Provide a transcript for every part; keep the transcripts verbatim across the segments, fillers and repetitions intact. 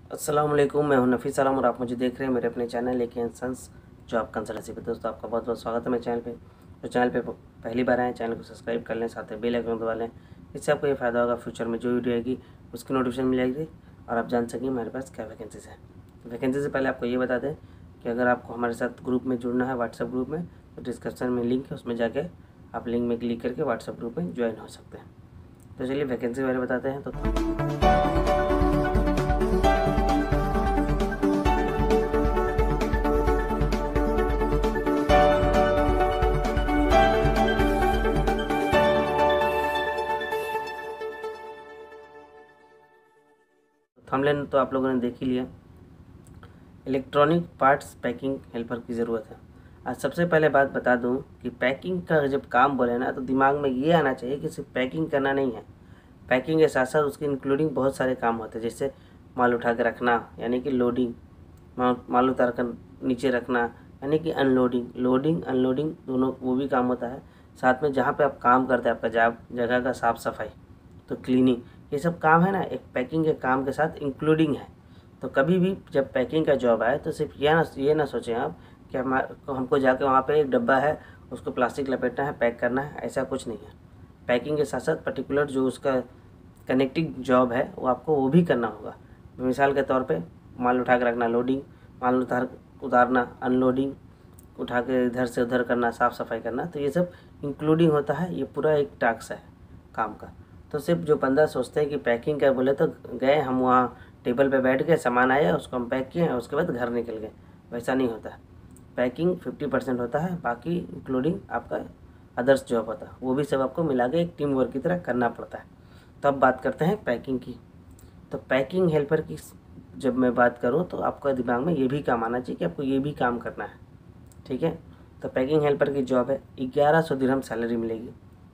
अस्सलाम वालेकुम, मैं हूं नफ़ीस आलम और आप मुझे देख रहे हैं मेरे अपने चैनल लेके सन्स जॉब कंसल्टेंसी पे। दोस्तों आपका बहुत बहुत स्वागत है मेरे चैनल पे। तो चैनल पे पहली बार आए, चैनल को सब्सक्राइब कर लें, साथ में बेल आइकन दबा लें। इससे आपको ये फ़ायदा होगा, फ्यूचर में जो वीडियो आएगी उसकी नोटिफिकेशन मिल जाएगी और आप जान सकेंगे मेरे पास क्या वैकेंसीज है। तो वैकेंसी से पहले आपको ये बता दें कि अगर आपको हमारे साथ ग्रुप में जुड़ना है, व्हाट्सएप ग्रुप में, तो डिस्क्रिप्शन में लिंक है, उसमें जाके आप लिंक में क्लिक करके व्हाट्सएप ग्रुप में ज्वाइन हो सकते हैं। तो चलिए वैकेंसी के बारे में बताते हैं। तो थंबनेल तो आप लोगों ने देख ही लिया। इलेक्ट्रॉनिक पार्ट्स पैकिंग हेल्पर की ज़रूरत है। आज सबसे पहले बात बता दूं कि पैकिंग का जब काम बोले ना, तो दिमाग में ये आना चाहिए कि सिर्फ पैकिंग करना नहीं है। पैकिंग के साथ साथ उसके इंक्लूडिंग बहुत सारे काम होते हैं, जैसे माल उठा के रखना यानी कि लोडिंग, माल उतार कर नीचे रखना यानी कि अनलोडिंग, लोडिंग अनलोडिंग दोनों वो भी काम होता है। साथ में जहाँ पे आप काम करते हैं, आपका जगह का साफ़ सफाई, तो क्लीनिंग, ये सब काम है ना, एक पैकिंग के काम के साथ इंक्लूडिंग है। तो कभी भी जब पैकिंग का जॉब आए तो सिर्फ यह ना ये ना सोचें आप कि हम हमको जाके वहाँ पे एक डब्बा है, उसको प्लास्टिक लपेटना है, पैक करना है, ऐसा कुछ नहीं है। पैकिंग के साथ साथ पर्टिकुलर जो उसका कनेक्टिंग जॉब है वो आपको वो भी करना होगा। मिसाल के तौर पे माल उठा के रखना लोडिंग, माल उतार उतारना अनलोडिंग, उठा के इधर से उधर करना, साफ़ सफाई करना, तो ये सब इंक्लूडिंग होता है। ये पूरा एक टास्क है काम का। तो सिर्फ जो बंदा सोचते हैं कि पैकिंग कर बोले तो गए हम वहाँ टेबल पे बैठ गए, सामान आया, उसको हम पैक किए, उसके बाद घर निकल गए, वैसा नहीं होता है। पैकिंग फिफ्टी परसेंट होता है, बाकी इंक्लूडिंग आपका अदर्स जॉब होता है, वो भी सब आपको मिला के एक टीम वर्क की तरह करना पड़ता है। तो अब बात करते हैं पैकिंग की। तो पैकिंग हेल्पर की जब मैं बात करूं तो आपका दिमाग में ये भी काम आना चाहिए कि आपको ये भी काम करना है, ठीक है। तो पैकिंग हेल्पर की जॉब है, ग्यारह सौ दिरहम सैलरी मिलेगी,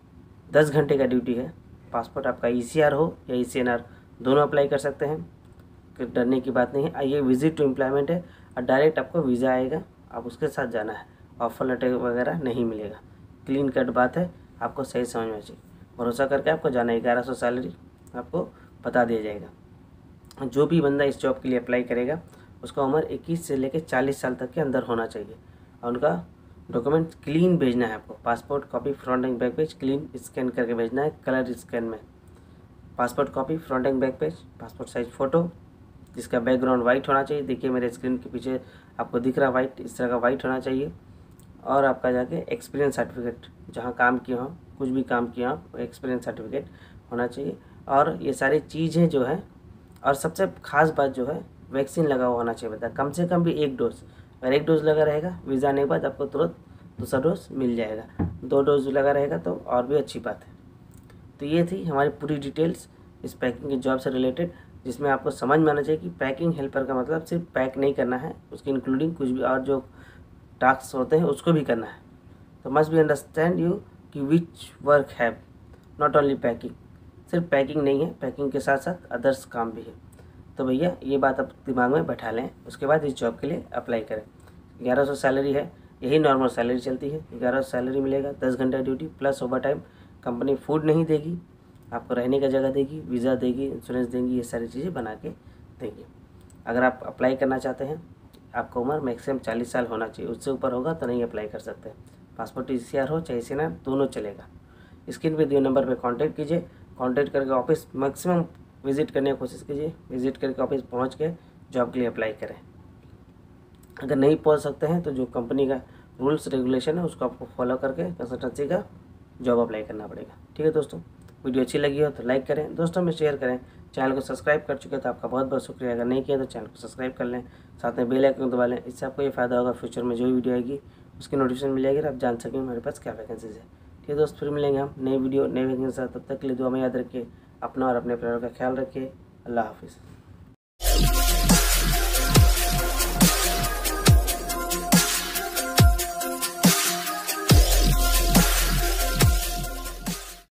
दस घंटे का ड्यूटी है। पासपोर्ट आपका ई सी आर हो या ई सी एन आर, दोनों अप्लाई कर सकते हैं, कि डरने की बात नहीं है। ये विजिट टू एम्प्लॉयमेंट है और डायरेक्ट आपको वीज़ा आएगा, आप उसके साथ जाना है, ऑफर लेटर वगैरह नहीं मिलेगा। क्लीन कट बात है, आपको सही समझ में चाहिए, भरोसा करके आपको जाना है। ग्यारह सौ सैलरी आपको बता दिया जाएगा। जो भी बंदा इस जॉब के लिए अप्लाई करेगा उसका उम्र इक्कीस से लेकर चालीस साल तक के अंदर होना चाहिए और उनका डॉक्यूमेंट क्लीन भेजना है आपको। Passport copy front and back page clean scan करके भेजना है, कलर स्कैन में। Passport copy front and back page, passport size photo जिसका बैकग्राउंड वाइट होना चाहिए। देखिए मेरे स्क्रीन के पीछे आपको दिख रहा वाइट, इस तरह का वाइट होना चाहिए। और आपका जाके एक्सपीरियंस सर्टिफिकेट, जहाँ काम किया हो, कुछ भी काम किया हो, एक्सपीरियंस सर्टिफिकेट होना चाहिए। और ये सारी चीज़ें जो है, और सबसे खास बात जो है, वैक्सीन लगा हुआ होना चाहिए, बता कम से कम भी एक डोज। अगर एक डोज लगा रहेगा, वीज़ा आने के बाद आपको तुरंत दूसरा डोज मिल जाएगा। दो डोज लगा रहेगा तो और भी अच्छी बात है। तो ये थी हमारी पूरी डिटेल्स इस पैकिंग की जॉब से रिलेटेड, जिसमें आपको समझ में आना चाहिए कि पैकिंग हेल्पर का मतलब सिर्फ पैक नहीं करना है, उसकी इंक्लूडिंग कुछ भी और जो टास्क होते हैं उसको भी करना है। तो मस्ट बी अंडरस्टैंड यू कि which work have not only packing, सिर्फ पैकिंग नहीं है, पैकिंग के साथ साथ अदर्स काम भी है। तो भैया ये बात आप दिमाग में बैठा लें, उसके बाद इस जॉब के लिए अप्लाई करें। ग्यारह सौ सैलरी है, यही नॉर्मल सैलरी चलती है। ग्यारह सौ सैलरी मिलेगा, दस घंटा duty plus overtime. Company food नहीं देगी, आपको रहने का जगह देगी, वीज़ा देगी, इंश्योरेंस देंगी, ये सारी चीज़ें बना के देंगी। अगर आप अप्लाई करना चाहते हैं, आपको उम्र मैक्सिमम चालीस साल होना चाहिए, उससे ऊपर होगा तो नहीं अप्लाई कर सकते। पासपोर्ट ई सी आर हो चाहे ई सी एन आर, दोनों चलेगा। स्क्रीन पे दिए नंबर पे कांटेक्ट कीजिए, कांटेक्ट करके ऑफिस मैक्सिमम विजिट करने की कोशिश कीजिए, विजिट करके ऑफिस पहुंच के जॉब के लिए अप्लाई करें। अगर नहीं पहुंच सकते हैं तो जो कंपनी का रूल्स रेगुलेशन है उसको आपको फॉलो करके कंसल्टेंसी का जॉब अप्लाई करना पड़ेगा। ठीक है दोस्तों, वीडियो अच्छी लगी हो तो लाइक करें, दोस्तों में शेयर करें। चैनल को सब्सक्राइब कर चुके तो आपका बहुत बहुत शुक्रिया, अगर नहीं किया तो चैनल को सब्सक्राइब कर लें, साथ में बेल आइकन दबा लें। इससे आपको ये फ़ायदा होगा, फ्यूचर में जो भी वीडियो आएगी उसकी नोटिफिकेशन मिल जाएगी और आप जान सकें हमारे पास क्या वैकेंसीज है। ठीक है दोस्त, फिर मिलेंगे हम नई वीडियो नई वैकेंसी के साथ। तब तक के लिए दुआ में याद रखिए, अपना और अपने परिवार का ख्याल रखिए। अल्लाह हाफिज़।